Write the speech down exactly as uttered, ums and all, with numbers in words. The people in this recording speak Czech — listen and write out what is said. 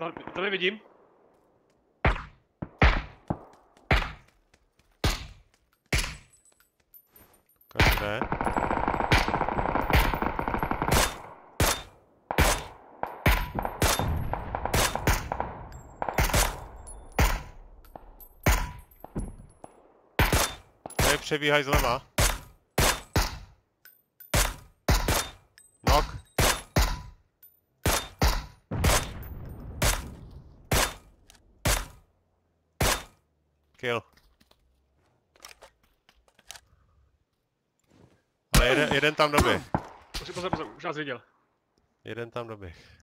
to nevidím. Kde? Tady přebíhaj zleva. Knock. Kill. Ale jeden, jeden tam doběh. Pozor, pozor, pozor, už nás viděl. Jeden tam doběh.